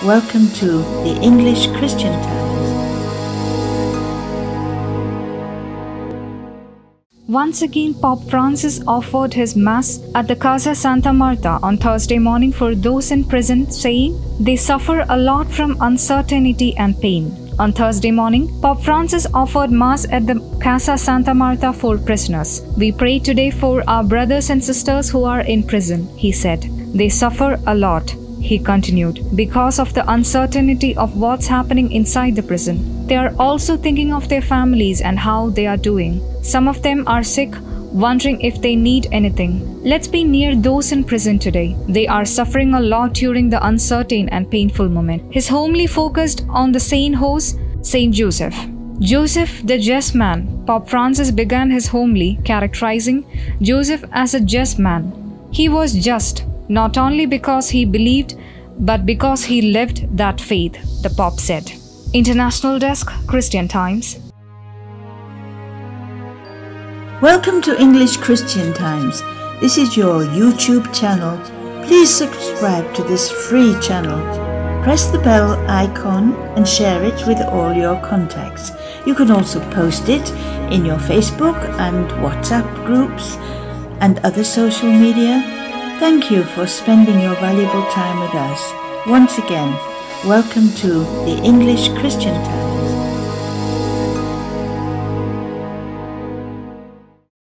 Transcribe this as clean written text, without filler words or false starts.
Welcome to the English Christian Times. Once again, Pope Francis offered his Mass at the Casa Santa Marta on Thursday morning for those in prison, saying they suffer a lot from uncertainty and pain. On Thursday morning, Pope Francis offered Mass at the Casa Santa Marta for prisoners. "We pray today for our brothers and sisters who are in prison," he said. "They suffer a lot," he continued, "because of the uncertainty of what's happening inside the prison. They are also thinking of their families and how they are doing. Some of them are sick, wondering if they need anything. Let's be near those in prison today. They are suffering a lot during the uncertain and painful moment." His homily focused on the saint host, Saint Joseph. Joseph, the just man. Pope Francis began his homily characterizing Joseph as a just man. He was just, not only because he believed, but because he lived that faith, the Pope said. International Desk, Christian Times. Welcome to English Christian Times. This is your YouTube channel. Please subscribe to this free channel. Press the bell icon and share it with all your contacts. You can also post it in your Facebook and WhatsApp groups and other social media. Thank you for spending your valuable time with us. Once again, welcome to the English Christian Times.